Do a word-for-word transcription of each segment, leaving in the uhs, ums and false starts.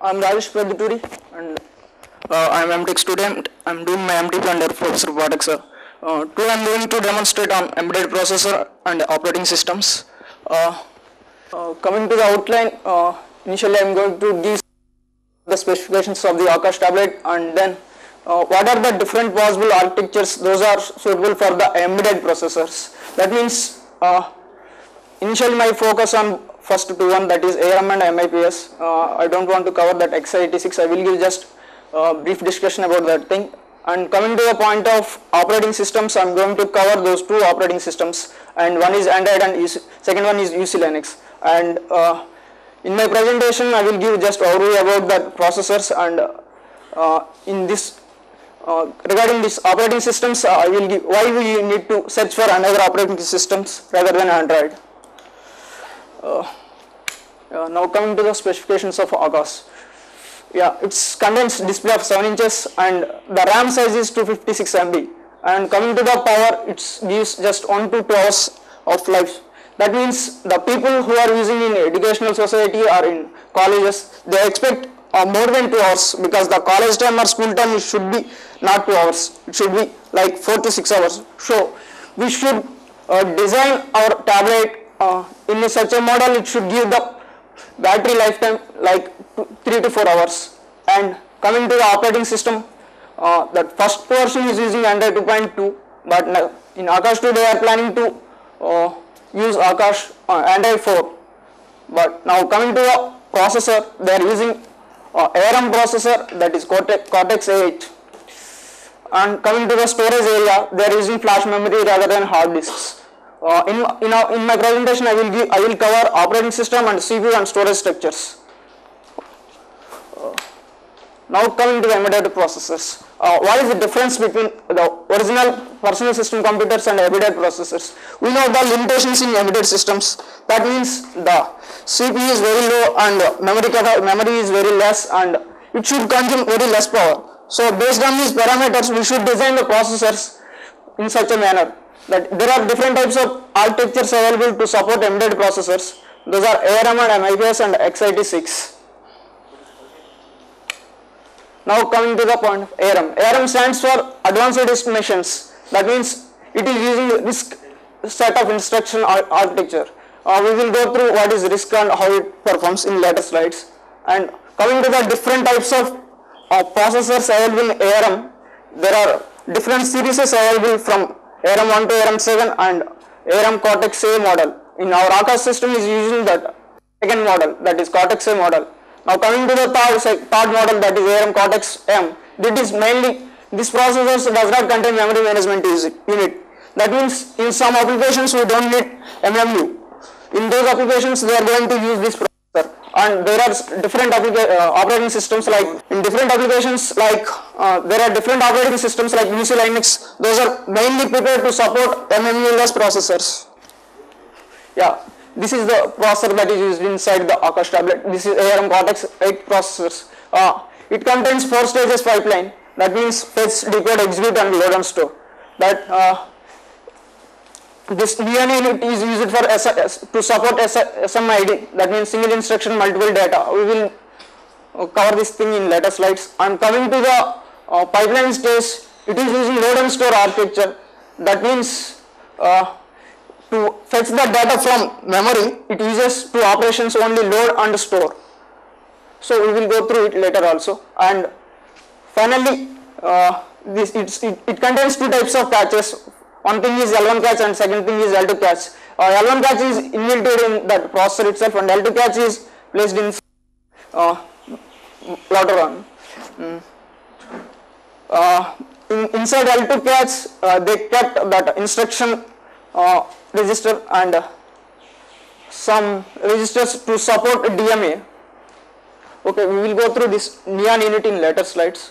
I'm Rajesh Praduturi and uh, I'm M Tech student. I'm doing my M T under Professor Pathak sir. Uh, today I'm going to demonstrate on embedded processor and operating systems. Uh, uh, coming to the outline, uh, initially I'm going to give the specifications of the Akash tablet, and then uh, what are the different possible architectures those are suitable for the embedded processors. That means uh, initially my focus on first two one, that is A R M and M I P S. Uh, I don't want to cover that x eighty-six. I will give just a brief discussion about that thing. And coming to the point of operating systems, I am going to cover those two operating systems, and one is Android and U C, second one is U C Linux. And uh, in my presentation, I will give just overview about the processors, and uh, in this uh, regarding these operating systems, uh, I will give why we need to search for another operating systems rather than Android. Uh, uh, now coming to the specifications of Akash. Yeah, it's condensed display of seven inches and the RAM size is two hundred fifty-six megabytes. And coming to the power, it gives just one to two hours of life. That means the people who are using in educational society or in colleges, they expect uh, more than two hours, because the college time or school time it should be not two hours. It should be like four to six hours. So we should uh, design our tablet Uh, in a such a model. It should give the battery lifetime like two, three to four hours. And coming to the operating system, uh, that first version is using Android two point two, but in Akash two they are planning to uh, use Akash uh, Android four. But now coming to the processor, they are using uh, A R M processor, that is Cortex A eight. And coming to the storage area, they are using flash memory rather than hard disks. Uh, in, in, uh, in my presentation, I will give, I will cover operating system and C P U and storage structures. Uh, now coming to the embedded processors. Uh, what is the difference between the original personal system computers and embedded processors? We know the limitations in embedded systems. That means the C P U is very low and memory memory is very less, and it should consume very less power. So based on these parameters, we should design the processors in such a manner that there are different types of architectures available to support embedded processors. Those are A R M and M I P S and x eighty-six. Now coming to the point of A R M. A R M stands for Advanced Estimations. That means it is using RISC set of instruction architecture. Uh, we will go through what is RISC and how it performs in later slides. And coming to the different types of uh, processors available in A R M, there are different series available from A R M one to A R M seven and A R M Cortex A model. In our Akash system is using that second model, that is Cortex A model. Now coming to the third, third model, that is A R M Cortex M. This is mainly, this processor does not contain memory management unit. That means in some applications we don't need M M U. In those applications they are going to use this processor. And there are different uh, operating systems, like in different applications, like uh, there are different operating systems like U C Linux. Those are mainly prepared to support M M U-less processors. Yeah, this is the processor that is used inside the Akash tablet. This is A R M Cortex eight processors. Uh, it contains four stages pipeline. That means fetch, decode, execute, and load and store. That uh, this Neon unit is used for S to support S M I D, that means single instruction multiple data. We will cover this thing in later slides. And coming to the uh, pipeline stage, it is using load and store architecture. That means uh, to fetch the data from memory, it uses two operations only, load and store. So we will go through it later also. And finally, uh, this it's, it, it contains two types of caches. One thing is L one cache and second thing is L two cache. Uh, L one cache is inbuilt in that processor itself, and L two cache is placed in uh, later on. Mm. Uh, in, inside L two cache, uh, they kept that instruction uh, register and uh, some registers to support D M A. Okay, we will go through this Neon unit in later slides.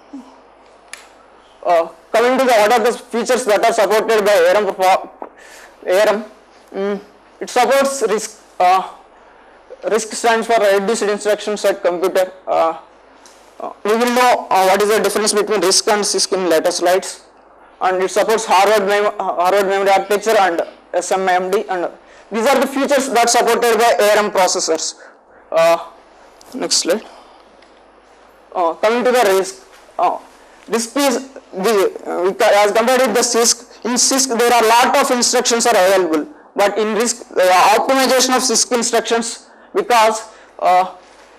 Uh, coming to the what are the features that are supported by A R M, A R M mm, it supports RISC. Uh, RISC stands for Reduced Instruction Set Computer. Uh, uh, we will know uh, what is the difference between RISC and CISC in later slides. And it supports Harvard, mem Harvard memory architecture and S M I M D, and these are the features that supported by A R M processors. Uh, next slide. Uh, coming to the RISC, uh, RISC is the uh, as compared with the CISC. In CISC there are lot of instructions are available, but in RISC uh, optimization of CISC instructions, because uh,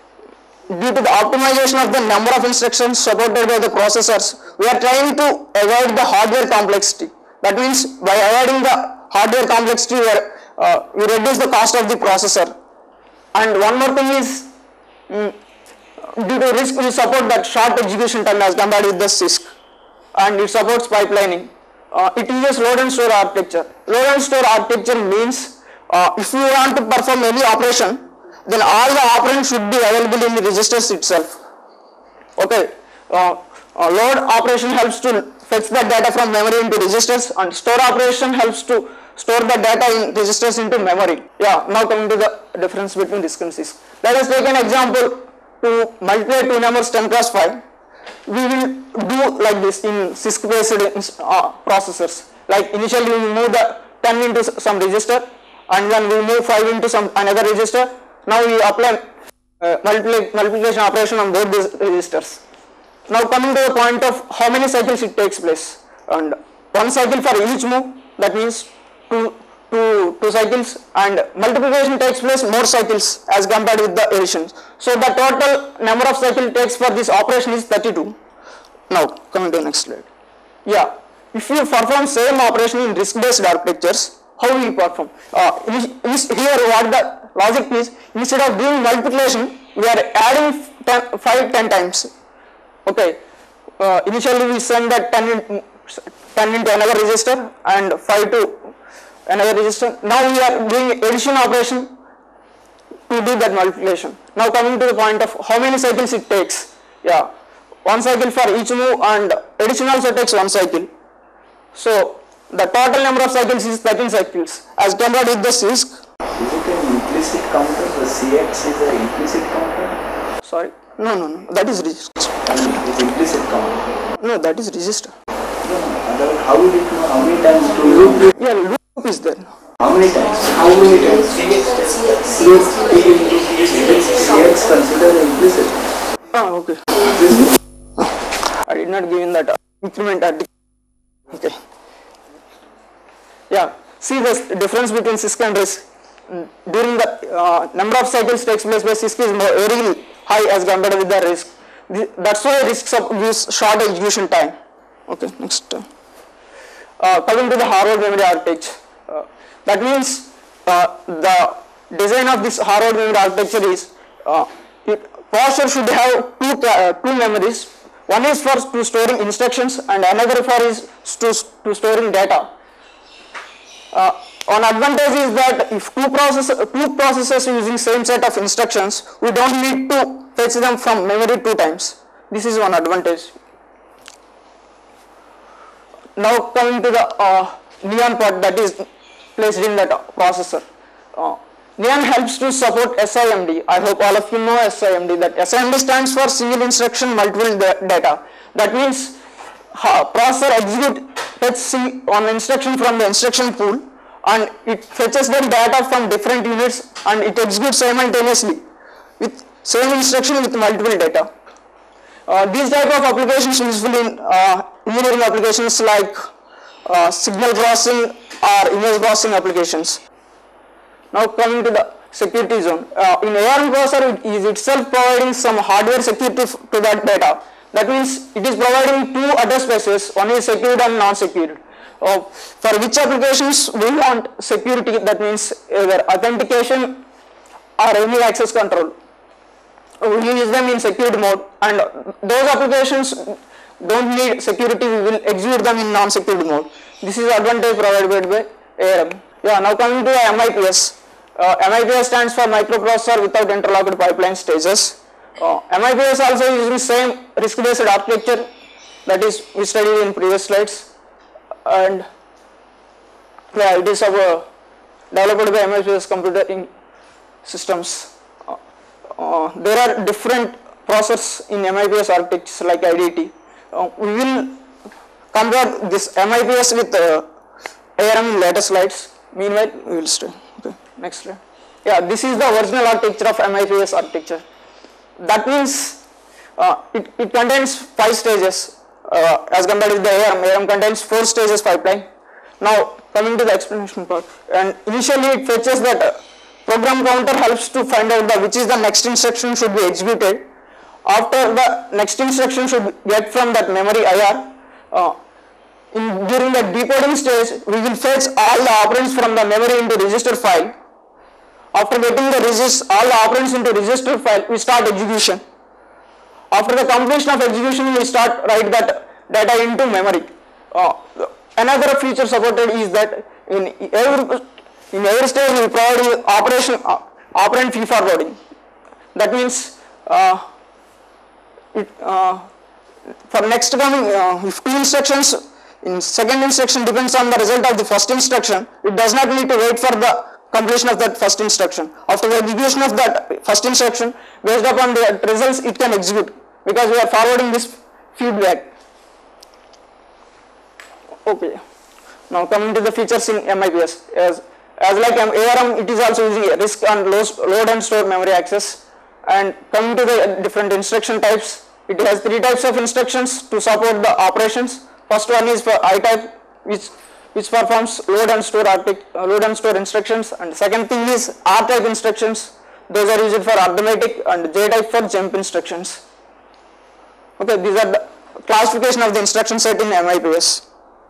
due to the optimization of the number of instructions supported by the processors, we are trying to avoid the hardware complexity. That means by avoiding the hardware complexity, we, are, uh, we reduce the cost of the processor. And one more thing is, mm, due to RISC, we support that short execution time as compared with the CISC, and it supports pipelining. Uh, it uses load and store architecture. Load and store architecture means uh, if you want to perform any operation, then all the operands should be available in the registers itself. Okay, uh, uh, load operation helps to fetch the data from memory into registers, and store operation helps to store the data in registers into memory. Yeah, now coming to the difference between RISC and CISC. Let us take an example to multiply two numbers ten cross five. We will do like this in CISC based uh, processors. Like initially we move the ten into some register, and then we move five into some another register. Now we apply uh, multiply, multiplication operation on both these registers. Now coming to the point of how many cycles it takes place, and one cycle for each move, that means two, two, two cycles, and multiplication takes place more cycles as compared with the addition. So the total number of cycles takes for this operation is thirty-two. Now coming to the next slide. Yeah, if you perform same operation in RISC based architectures, how will you perform? Uh, here what the logic is, instead of doing multiplication, we are adding ten, five ten times. Okay, uh, initially we send that ten, in, ten into another register and five to another register. Now we are doing addition operation to do that multiplication. Now coming to the point of how many cycles it takes. Yeah, one cycle for each move, and addition also takes one cycle. So the total number of cycles is thirteen cycles as compared with the CISC. Is it an implicit counter? The C X is an implicit counter? Sorry, no, no, no, that is register. It's implicit counter. No, that is register. No, no, how will it know how many times to loop? Yeah, loop is there. How many times? How many times? C X considered implicit. Ah, okay. I did not give in that increment article. Okay. Yeah, see the difference between CISC and RISC. During the uh, number of cycles takes place by CISC is more, very high as compared with the RISC. That's why RISC gives short execution time. Okay, next. Uh, coming to the hardware memory architecture. Uh, that means uh, the design of this hardware memory architecture is uh, it, processor should have two, uh, two memories. One is for to storing instructions, and another for is to, to storing data. Uh, one advantage is that if two processors, two processors using same set of instructions, we don't need to fetch them from memory two times. This is one advantage. Now coming to the uh, Neon part that is placed in that processor. Uh, Neon helps to support S I M D. I hope all of you know S I M D. That S I M D stands for single instruction multiple data. That means uh, processor execute fetch one instruction from the instruction pool, and it fetches the data from different units, and it executes simultaneously with same instruction with multiple data. Uh, these type of applications useful in uh, engineering applications like uh, signal processing or image processing applications. Now coming to the security zone. Uh, in A R M processor, it is itself providing some hardware security to that data. That means it is providing two address spaces, one is secured and non-secured. Uh, for which applications we want security, that means either authentication or any access control. We use them in secured mode, and those applications don't need security, we will execute them in non-secured mode. This is advantage provided by A R M. Yeah, now coming to M I P S. Uh, M I P S stands for microprocessor without interlocked pipeline stages. Uh, M I P S also using same RISC based architecture, that is we studied in previous slides, and yeah, it is uh, developed by M I P S computing systems. Uh, uh, there are different processors in M I P S architectures like I D T. Uh, we will compare this M I P S with uh, A R M in later slides. Meanwhile, we will stay. Okay, next slide. Yeah, this is the original architecture of M I P S architecture. That means uh, it, it contains five stages uh, as compared with the A R M. A R M contains four stages pipeline. Now coming to the explanation part, and initially it fetches that uh, program counter helps to find out the which is the next instruction should be executed. After the next instruction should get from that memory I R. Uh, in, during the decoding stage, we will fetch all the operands from the memory into register file. After getting the regist all the operands into register file, we start execution. After the completion of execution, we start write that data into memory. Uh, another feature supported is that in every in every stage we provide operation uh, operand feed forwarding. That means uh, it, uh, for next coming uh, if two instructions in second instruction depends on the result of the first instruction, it does not need to wait for the completion of that first instruction. After the execution of that first instruction, based upon the results, it can execute because we are forwarding this feedback. Okay. Now coming to the features in M I P S, as as like A R M, it is also using RISC and load and store memory access. And coming to the different instruction types, it has three types of instructions to support the operations. First one is for I type, which which performs load and store uh, load and store instructions, and second thing is R type instructions. Those are used for arithmetic, and J type for jump instructions. Okay, these are the classification of the instruction set in M I P S.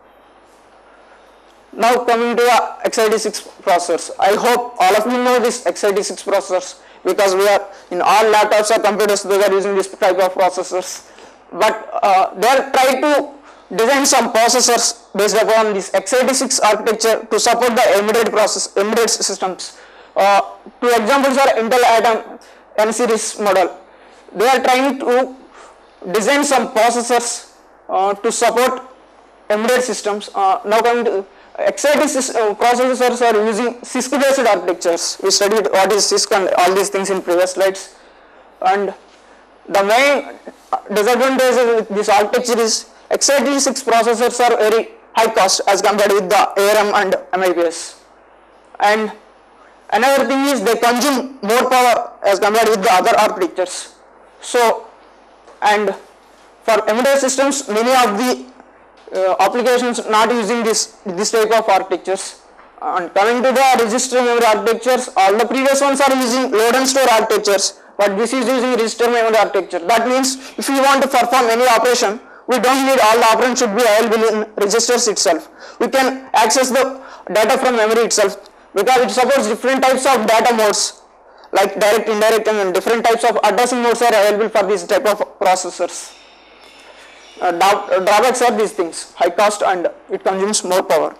Now coming to the x eighty-six processors. I hope all of you know this x eighty-six processors because we are in all laptops or computers those are using this type of processors. But uh, they are trying to design some processors based upon this x eighty-six architecture to support the embedded process embedded systems. Uh, two examples are Intel Atom N series model. They are trying to design some processors uh, to support embedded systems. Uh, now coming to x eighty-six uh, processors are using CISC based architectures. We studied what is CISC and all these things in previous slides. And the main disadvantage with this architecture is x eighty-six processors are very high cost as compared with the A R M and M I P S. And another thing is they consume more power as compared with the other architectures. So, and for embedded systems, many of the uh, applications not using this this type of architectures. And coming to the register memory architectures, all the previous ones are using load and store architectures, but this is using register memory architecture. That means if we want to perform any operation, we don't need all the operands should be available in registers itself. We can access the data from memory itself because it supports different types of data modes like direct, indirect, and different types of addressing modes are available for this type of processors. Uh, drawbacks are these things: high cost and it consumes more power.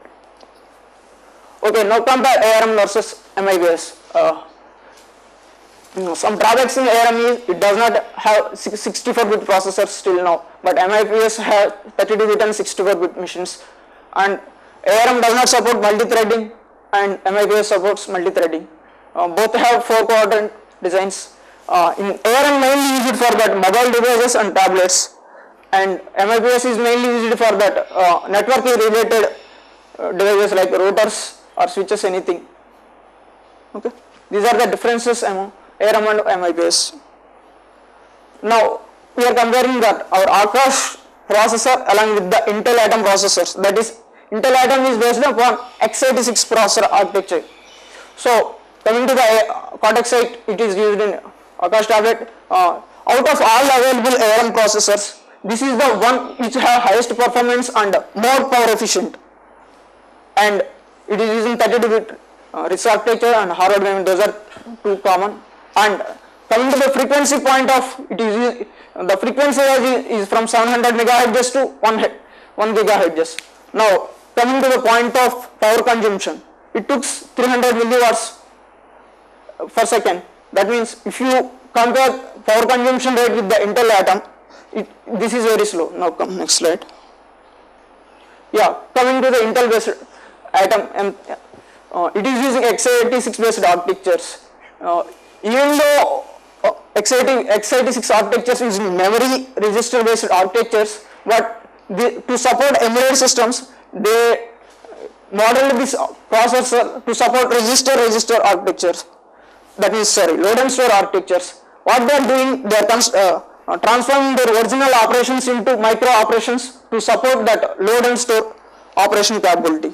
Okay, now compare A R M versus M I P S. Uh, some drawbacks in A R M is it does not have sixty-four bit processors still now, but M I P S has thirty-two bit and sixty-four bit machines, and A R M does not support multi-threading and M I P S supports multi-threading. Uh, both have four quadrant designs. Uh, in A R M mainly used for that mobile devices and tablets, and M I P S is mainly used for that uh, networking related uh, devices like routers or switches, anything. Okay, these are the differences among A R M and M I P S. Now we are comparing that our Akash processor along with the Intel Atom processors. That is, Intel Atom is based upon x eighty-six processor architecture. So coming to the Cortex eight, it is used in Akash tablet. Uh, out of all available A R M processors, this is the one which have highest performance and more power efficient, and it is using thirty-two bit uh, RISC architecture and Harvard memory. Those are two common. And coming to the frequency point of it is the frequency range is from seven hundred megahertz to one gigahertz. Now coming to the point of power consumption, it took three hundred milliwatts per second. That means if you compare power consumption rate with the Intel Atom, it, this is very slow. Now come next slide. Yeah, coming to the Intel based Atom, um, uh, it is using x eighty-six based architectures. Uh, even though uh, x eighty-six architectures using memory register based architectures, but the, to support embedded systems, they modeled this processor to support register register architectures. That is, sorry, load and store architectures. What they are doing, they are uh, uh, transforming their original operations into micro operations to support that load and store operation capability.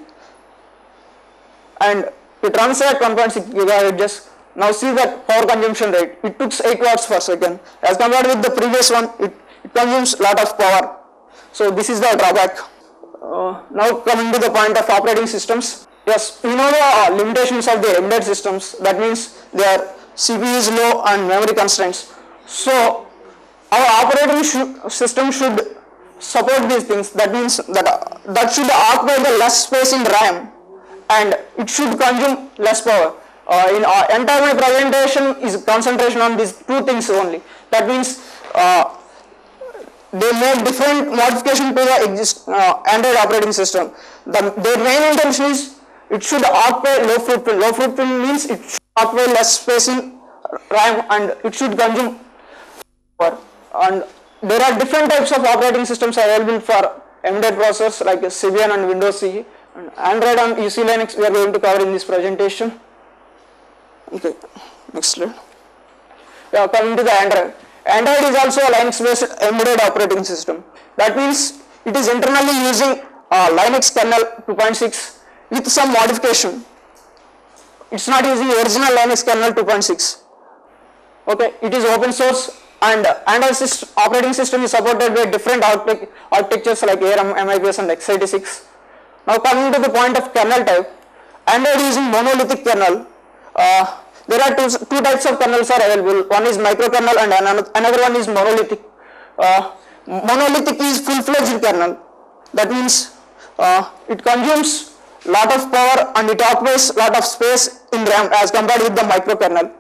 And to transact one point six gigahertz, now see that power consumption rate, it took eight watts per second. As compared with the previous one, it, it consumes a lot of power. So this is the drawback. Uh, now coming to the point of operating systems. Yes, we know the uh, limitations of the embedded systems. That means their C P U is low and memory constraints. So our operating sh system should support these things. That means that uh, that should occupy the less space in RAM and it should consume less power. Uh, in our entire my presentation is concentration on these two things only. That means uh, they make different modification to the exist, uh, Android operating system. The, their main intention is it should occupy low footprint. Low footprint means it should occupy less space in RAM and it should consume power. And there are different types of operating systems available for embedded processors like Symbian and Windows C E. And Android and U C Linux we are going to cover in this presentation. Okay, next slide. Yeah, coming to the Android. Android is also a Linux based embedded operating system. That means it is internally using uh, Linux kernel two point six with some modification. It's not using original Linux kernel two point six. Okay, it is open source and Android system, operating system is supported by different architectures like A R M, M I P S and x eighty-six. Now coming to the point of kernel type, Android is using monolithic kernel. Uh, there are two, two types of kernels are available. One is microkernel and another, another one is monolithic. Uh, monolithic is full-fledged kernel. That means uh, it consumes lot of power and it occupies lot of space in RAM as compared with the microkernel.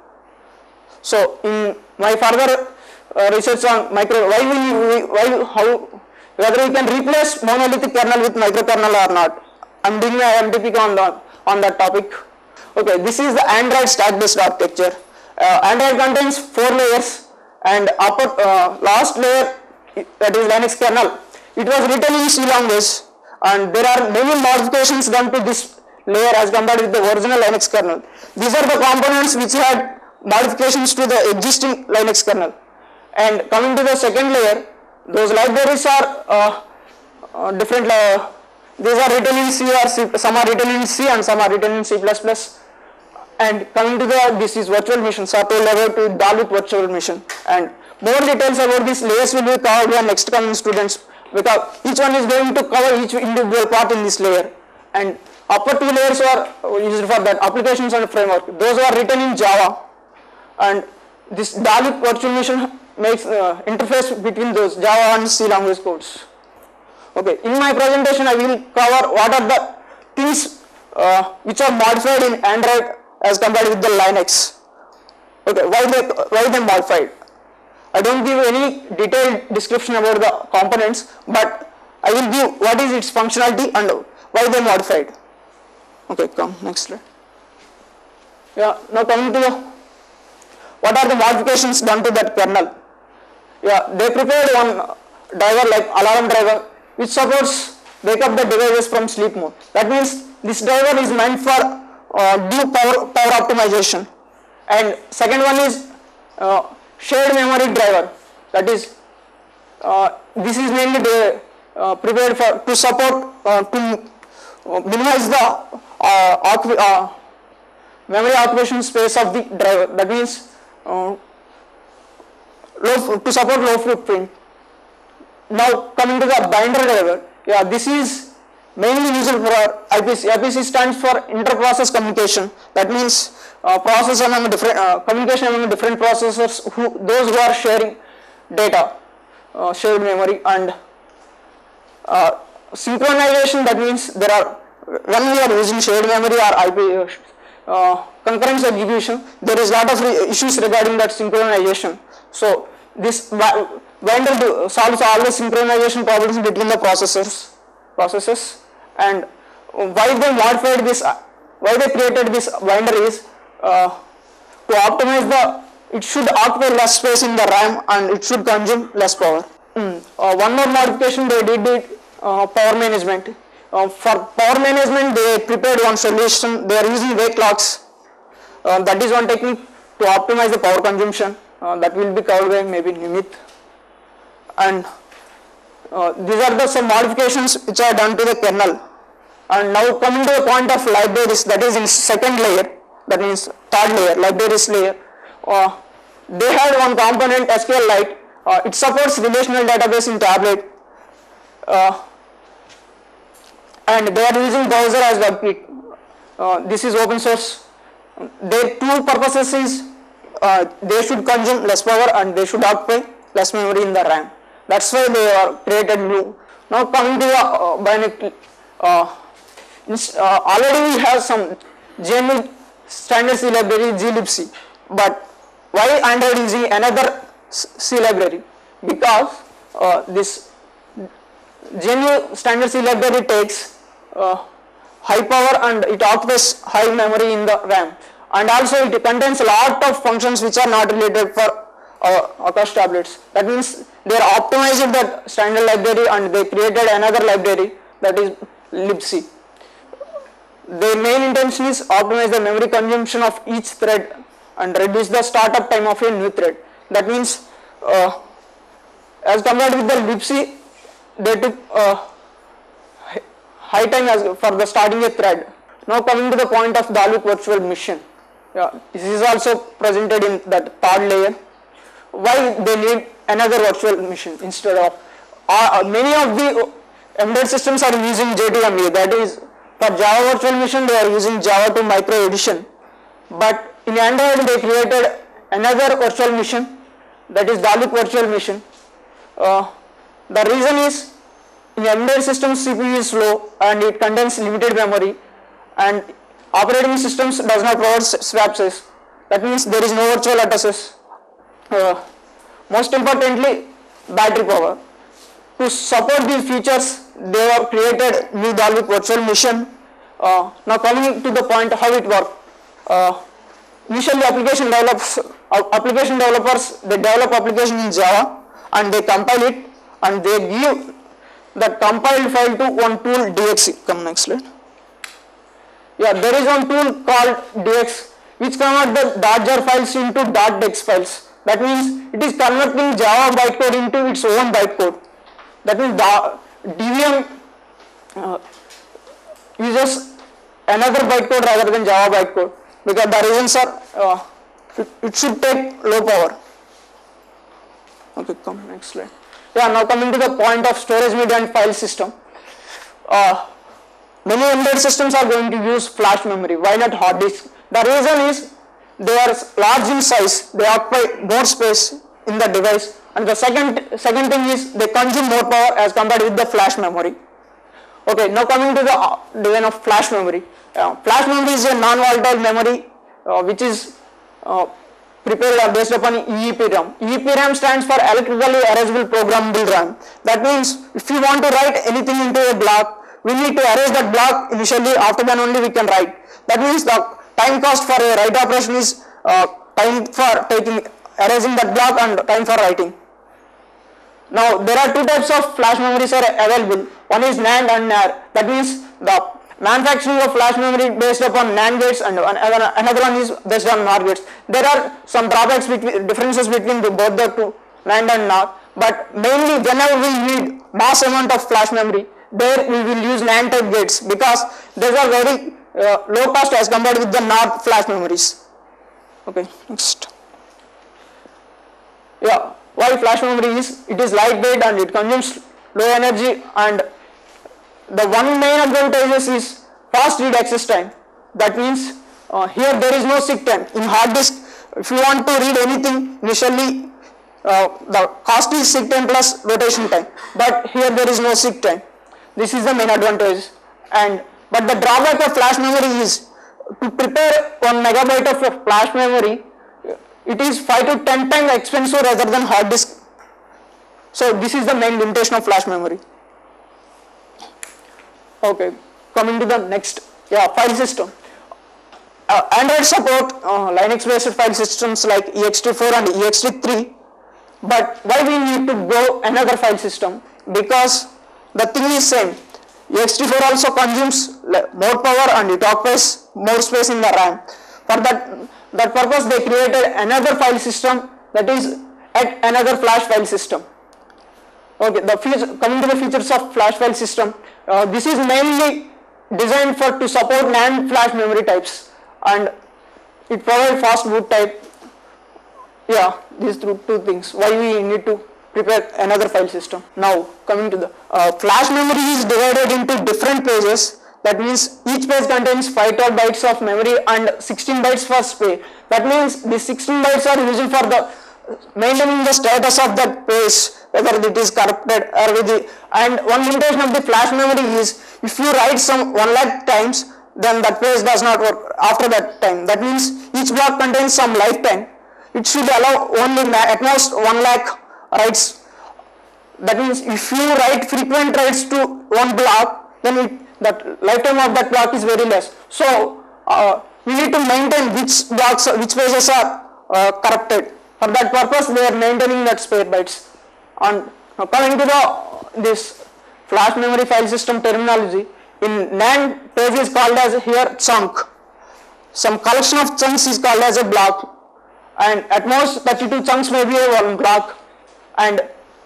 So in my further uh, research on micro, why will we, why how whether we can replace monolithic kernel with microkernel or not. I am doing my M T P on the on that topic. Okay, this is the Android stack based architecture. Uh, Android contains four layers and upper uh, last layer, that is Linux kernel, it was written in C language and there are many modifications done to this layer as compared with the original Linux kernel. These are the components which had modifications to the existing Linux kernel. And coming to the second layer, those libraries are uh, uh, different. Uh, these are written in C or C, some are written in C and some are written in C plus plus. And coming to the, this is virtual machine, so I told about to Dalvik virtual machine. And more details about these layers will be covered by next coming students, because each one is going to cover each individual part in this layer. And upper two layers are used for that, applications and framework. Those are written in Java. And this Dalvik virtual machine makes uh, interface between those Java and C language codes. Okay, in my presentation I will cover what are the things uh, which are modified in Android as compared with the Linux. Okay, why they why they modified? I don't give any detailed description about the components, but I will give what is its functionality and why they modified. Okay, come next slide. Yeah, now coming to the, what are the modifications done to that kernel? Yeah, they prepared one driver like alarm driver which supports wake up the devices from sleep mode. That means this driver is meant for uh, due power, power optimization. And second one is uh, shared memory driver. That is, uh, this is mainly the, uh, prepared for to support uh, to uh, minimize the uh, uh, memory occupation space of the driver. That means uh, low, to support low footprint. Now coming to the binder driver, yeah, this is mainly used for I P C. I P C stands for inter-process communication. That means uh, process among different uh, communication among different processors, who those who are sharing data, uh, shared memory, and uh, synchronization. That means there are, when we are using shared memory or I P uh, concurrent execution, there is lot of issues regarding that synchronization. So this binder solves all the synchronization problems between the processors, processes. And why they modified this, why they created this binder is uh, to optimize the, it should occupy less space in the RAM and it should consume less power. Mm. Uh, one more modification they did it, uh, power management. Uh, for power management they prepared one solution. They are using wake clocks. Uh, that is one technique to optimize the power consumption. Uh, that will be covered by maybe Nimit. and uh, these are the some modifications which are done to the kernel. And now coming to the point of libraries, that is in second layer, that means third layer, libraries layer. Uh, they had one component SQLite. Uh, it supports relational database in tablet, uh, and they are using browser as WebKit. Uh, this is open source. Their two purposes is uh, they should consume less power and they should occupy less memory in the RAM. That's why they are created new. Now coming to the uh, Bionic, uh, uh, already we have some G N U standard C library glibc, but why Android is using another C library? Because uh, this G N U standard C library takes uh, high power and it occupies high memory in the RAM, and also it contains a lot of functions which are not related for uh, Akash tablets. That means they are optimizing that standard library and they created another library, that is libc. Their main intention is optimize the memory consumption of each thread and reduce the startup time of a new thread. That means uh, as compared with the libc, they took uh, high time as for the starting a thread. Now coming to the point of Dalvik virtual machine. Yeah, this is also presented in that third layer. Why they need another virtual machine instead of uh, many of the embedded systems are using J two M E, that is for Java virtual machine they are using Java two micro edition, but in Android they created another virtual machine, that is Dalvik virtual machine. Uh, the reason is in embedded systems C P U is slow and it contains limited memory, and operating systems does not provide swap size. That means there is no virtual addresses. Uh, most importantly, battery power. To support these features, they have created new Dalvik virtual machine. Uh, now coming to the point how it works. Uh, initially, application develops uh, application developers they develop application in Java and they compile it and they give that compiled file to one tool D X E. Come next slide. Yeah, there is one tool called D X which convert the .jar files into .dex files. That means it is converting Java bytecode into its own bytecode. That means the D V M uh, uses another bytecode rather than Java bytecode, because the reasons are uh, it, it should take low power. Okay, come next slide. Yeah, now coming to the point of storage media and file system. Uh, many embedded systems are going to use flash memory. Why not hard disk? The reason is they are large in size, they occupy more space in the device, and the second second thing is they consume more power as compared with the flash memory. Okay, now coming to the design of flash memory. Uh, flash memory is a non-volatile memory uh, which is uh, prepared based upon E E P RAM. E E P RAM stands for electrically erasable programmable RAM. That means if you want to write anything into a block, we need to erase that block initially, after that only we can write. That means the time cost for a write operation is uh, time for taking erasing that block and time for writing. Now there are two types of flash memories are available. One is NAND and N A R. That means the manufacturing of flash memory based upon NAND gates, and another one is based on N A R gates. There are some drawbacks between differences between the, both the two NAND and N A R, but mainly whenever we need mass amount of flash memory, there we will use NAND type gates because these are very uh, low cost as compared with the N A R flash memories. Okay, next. Yeah, why flash memory is, it is lightweight and it consumes low energy, and the one main advantage is fast read access time. That means uh, here there is no seek time. In hard disk, if you want to read anything initially, uh, the cost is seek time plus rotation time, but here there is no seek time. This is the main advantage. And but the drawback of flash memory is to prepare one megabyte of flash memory, it is five to ten times expensive rather than hard disk. So this is the main limitation of flash memory. Okay, coming to the next, yeah, file system. Uh, Android support uh, Linux based file systems like E X T four and E X T three, but why we need to go another file system? Because the thing is same. E X T four also consumes more power and it occupies more space in the RAM. For that, that purpose they created another file system, that is at another flash file system. Okay, the feature, coming to the features of flash file system, uh, this is mainly designed for to support NAND flash memory types, and it provides fast boot type. Yeah, these two, two things why we need to prepare another file system. Now coming to the uh, flash memory is divided into different pages. That means each page contains five twelve bytes of memory and sixteen bytes for space. That means the sixteen bytes are used for the maintaining the status of that page, whether it is corrupted or with the, and one limitation of the flash memory is if you write some one lakh times, then that page does not work after that time. That means each block contains some lifetime. It should allow only at most one lakh writes. That means if you write frequent writes to one block, then it, that lifetime of that block is very less. So uh, we need to maintain which blocks, which pages are uh, corrupted. For that purpose, they are maintaining that spare bytes. And now coming to the this flash memory file system terminology, in NAND page is called as here chunk. Some collection of chunks is called as a block, and at most thirty-two chunks may be a one block. And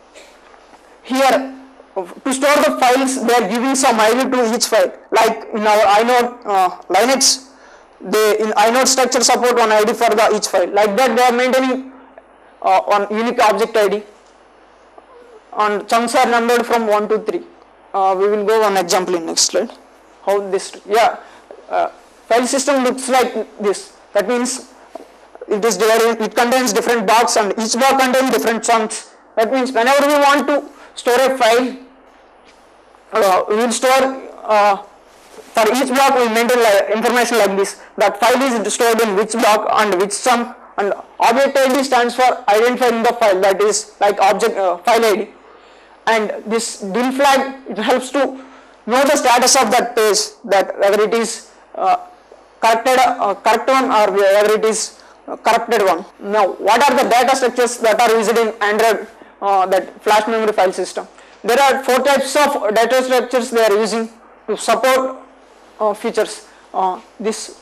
here to store the files, they are giving some I D to each file. Like in our inode uh, Linux, they in inode structure support one I D for the each file. Like that, they are maintaining uh, one unique object I D. And chunks are numbered from one to three. Uh, we will go one example in next slide. How this, yeah, uh, file system looks like this. That means it is divided, it contains different blocks and each block contains different chunks. That means whenever we want to store a file, uh, we will store uh, for each block we maintain like information like this. That file is stored in which block and which chunk, and object I D stands for identifying the file, that is like object uh, file I D. And this D I L flag, it helps to know the status of that page, that whether it is uh, corrected, uh, correct one or whether it is uh, corrupted one. Now, what are the data structures that are used in Android, uh, that flash memory file system? There are four types of data structures they are using to support uh, features. Uh, this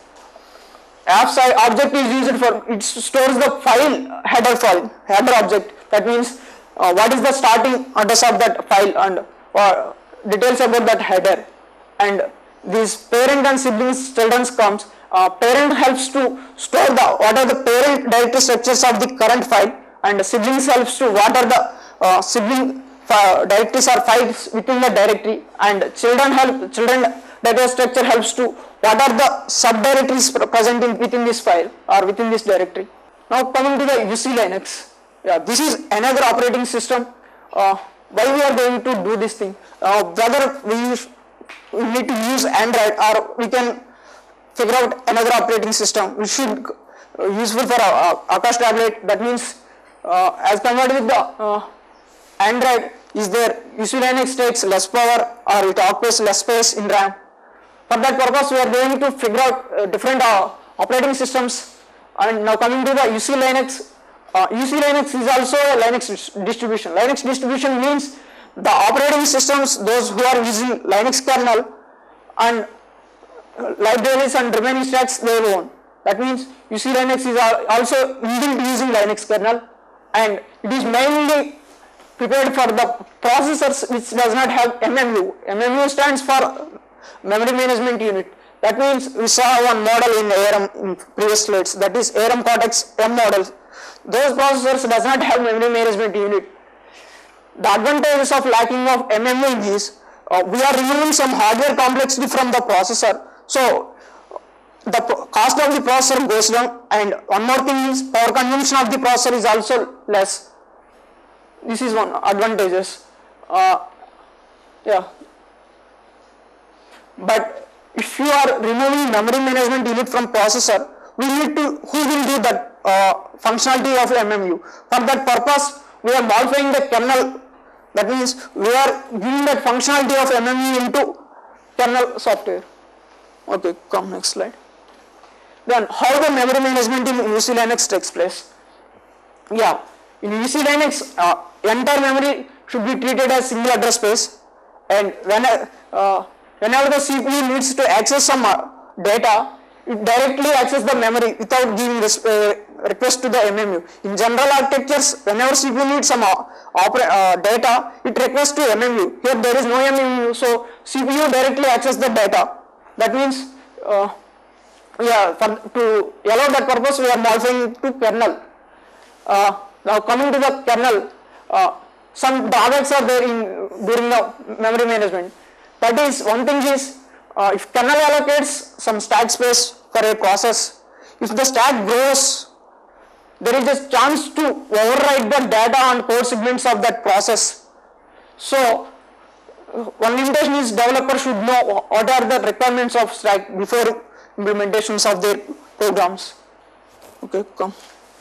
apps object is used for, it stores the file header file, header object. That means Uh, what is the starting address of that file and uh, details about that header. And these parent and siblings children's comes, uh, parent helps to store the what are the parent directory structures of the current file, and siblings helps to what are the uh, sibling uh, directories or files within the directory, and children help children data structure helps to what are the subdirectories present in within this file or within this directory. Now coming to the U C Linux. Yeah, this is another operating system. Uh, why we are going to do this thing? Uh, whether we, use, we need to use Android or we can figure out another operating system. We should uh, useful for uh, Akash tablet. That means uh, as compared with the uh, Android, is there U C Linux takes less power or it occupies less space in RAM. For that purpose, we are going to figure out uh, different uh, operating systems. And now coming to the U C Linux. Uh, U C Linux is also a Linux distribution. Linux distribution means the operating systems, those who are using Linux kernel and libraries and remaining stacks they own. That means U C Linux is also inbuilt using Linux kernel, and it is mainly prepared for the processors which does not have M M U. M M U stands for Memory Management Unit. That means we saw one model in A R M in previous slides, that is A R M Cortex M model. Those processors does not have memory management unit. The advantages of lacking of M M U is uh, we are removing some hardware complexity from the processor, so the cost of the processor goes down, and one more thing is power consumption of the processor is also less. This is one advantages. Uh, yeah, but if you are removing memory management unit from processor, we need to, who will do that uh, functionality of M M U? For that purpose, we are modifying the kernel. That means we are giving that functionality of M M U into kernel software. Okay, come next slide. Then how the memory management in U C Linux takes place? Yeah, in U C Linux, uh, entire memory should be treated as single address space, and when uh, whenever the C P U needs to access some uh, data, it directly access the memory without giving res uh, request to the M M U. In general architectures, whenever C P U needs some uh, uh, data, it requests to M M U. Here there is no M M U, so C P U directly access the data. That means, uh, yeah, for, to allow that purpose, we are modifying to kernel. Uh, now coming to the kernel, uh, some drawbacks are there in during the memory management. That is, one thing is, uh, if kernel allocates some stack space for a process, if the stack grows, there is a chance to overwrite the data and code segments of that process. So, one limitation is developer should know what are the requirements of stack before implementations of their programs. Okay, come.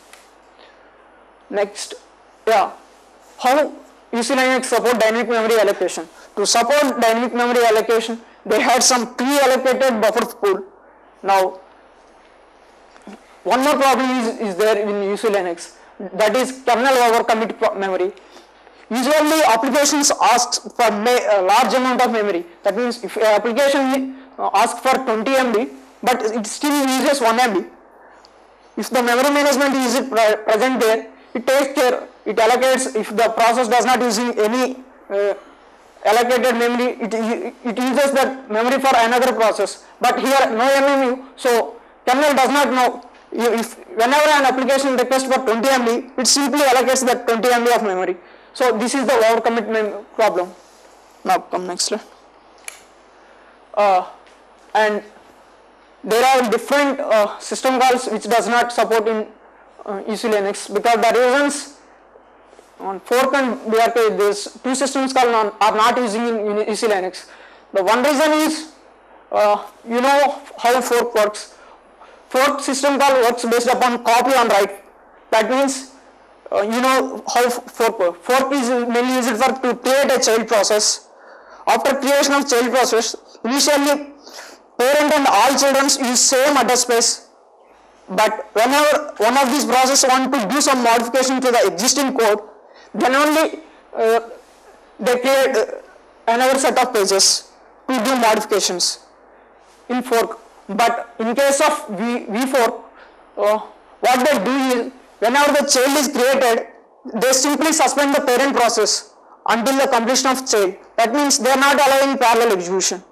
Next, yeah, how U C Linux support dynamic memory allocation? To support dynamic memory allocation, they had some pre-allocated buffer pool. Now, one more problem is, is there in U C Linux, that is kernel over commit memory. Usually applications ask for a large amount of memory. That means if an application asks for twenty M B, but it still uses one M B. If the memory management is present there, it takes care, it allocates, if the process does not using any uh, allocated memory, it, it uses that memory for another process. But here no M M U, so kernel does not know. If whenever an application requests for twenty M B, it simply allocates that twenty M B of memory. So this is the overcommit problem. Now come next slide. Uh, and there are different uh, system calls which does not support in uh, U C Linux, because the reasons on fork and B R K, these two systems calls are not using in U C Linux. The one reason is, uh, you know how fork works. Fork system call works based upon copy and write. That means, uh, you know how fork works. Fork is mainly used for to create a child process. After creation of child process, initially parent and all children use same address space. But whenever one of these processes want to do some modification to the existing code, then only uh, they create uh, another set of pages to do modifications in fork. But in case of v, v4, uh, what they do is, whenever the child is created, they simply suspend the parent process until the completion of child. That means they are not allowing parallel execution.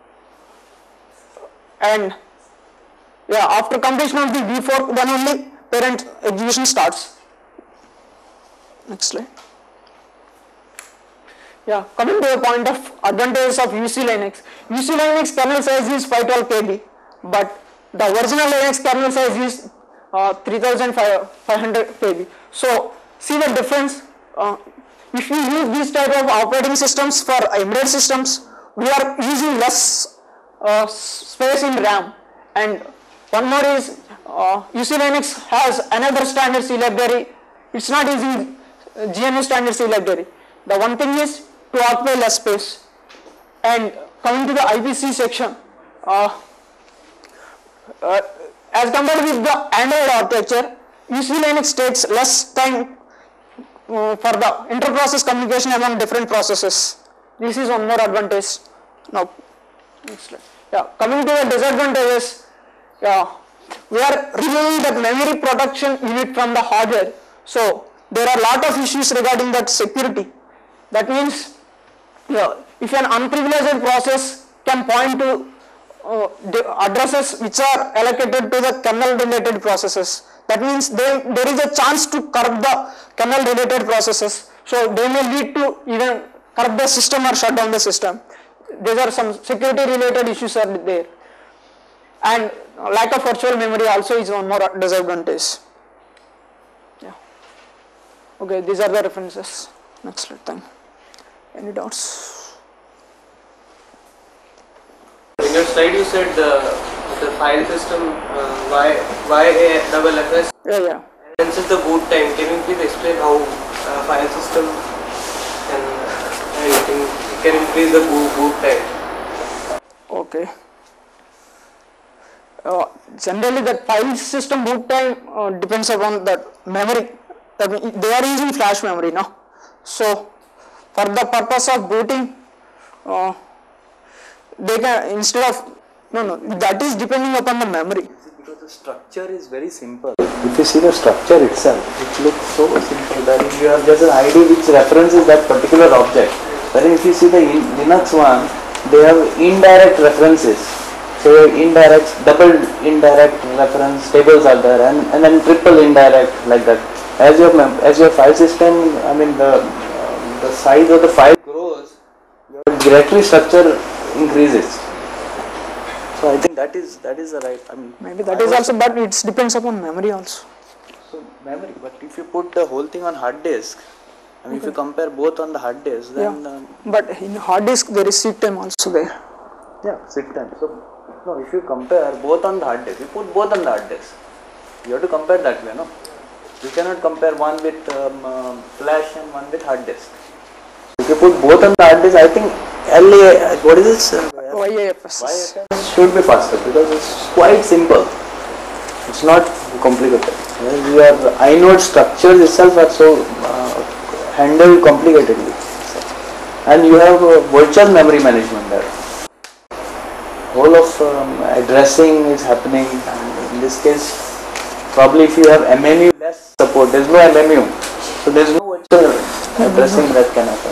And yeah, after completion of the v four, then only parent execution starts. Next slide. Yeah, coming to the point of advantages of U C Linux. U C Linux kernel size is five twelve K B, but the original Linux kernel size is uh, three thousand five hundred K B. So see the difference. Uh, if you use this type of operating systems for embedded systems, we are using less uh, space in RAM. And one more is, uh, U C Linux has another standard C library. It's not using G N U standard C library. The one thing is to occupy less space. And coming to the I P C section, uh, uh, as compared with the Android architecture, U C Linux takes less time uh, for the inter-process communication among different processes. This is one more advantage. Now, next slide. Yeah, coming to the disadvantages, yeah, we are removing that memory protection unit from the hardware. So there are a lot of issues regarding that security. That means, yeah, if an unprivileged process can point to uh, the addresses which are allocated to the kernel related processes, that means they, there is a chance to corrupt the kernel related processes. So they may lead to even corrupt the system or shut down the system. These are some security related issues are there. And lack of virtual memory also is one more disadvantage. Yeah. Okay, these are the references. Next slide, thank you. Any doubts? In your slide you said the, the file system uh, y, y a double F S. Yeah, yeah. And since the boot time, can you please explain how uh, file system can, uh, I think can increase the boot, boot time? Okay. Uh, generally the file system boot time uh, depends upon the memory. That means they are using flash memory now. So for the purpose of booting, uh, they can, instead of, no no that is depending upon the memory. the structure is very simple. If you see the structure itself, it looks so simple that you have just an I D which references that particular object. But if you see the Linux one, they have indirect references. So indirect, double indirect reference tables are there, and, and then triple indirect like that. As your as your file system, I mean the uh, the size of the file grows, your directory structure increases. So I think that is that is the right. I mean maybe that I is also, but it depends upon memory also. So memory, but if you put the whole thing on hard disk, I mean okay. If you compare both on the hard disk, then yeah. um, but in hard disk there is seed time also there. Yeah, seed time. So no, if you compare both on the hard disk, you put both on the hard disk. You have to compare that way, no? You cannot compare one with um, uh, flash and one with hard disk. If you put both on the hard disk, I think L A, what is this? Uh, Y A F S. Y A F S should be faster because it's quite simple. It's not complicated. Your inode structures itself are so uh, handled complicatedly, and you have uh, virtual memory management there. Whole of um, addressing is happening, and in this case, probably if you have M M U less support, there is no M M U, so there is no virtual addressing that can happen.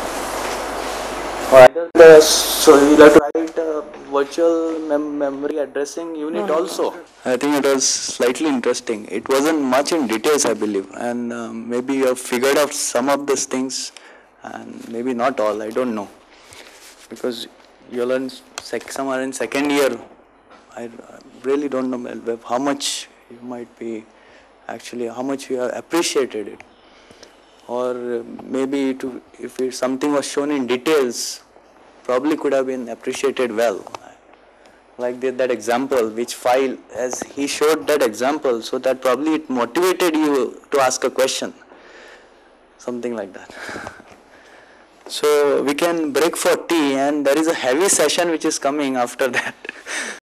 Or either the, so you have to write a virtual mem memory addressing unit also. I think it was slightly interesting. It wasn't much in details, I believe, and um, maybe you have figured out some of these things, and maybe not all. I don't know, because you learn sec somewhere in second year. I really don't know how much you might be actually how much you have appreciated it. Or maybe to, if it, something was shown in details, probably could have been appreciated well. Like the, that example, which file, as he showed that example, so that probably it motivated you to ask a question, something like that. So we can break for tea, and there is a heavy session which is coming after that.